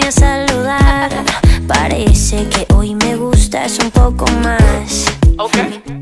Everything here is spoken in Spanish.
a saludar. Parece que hoy me gustas un poco más. Ok.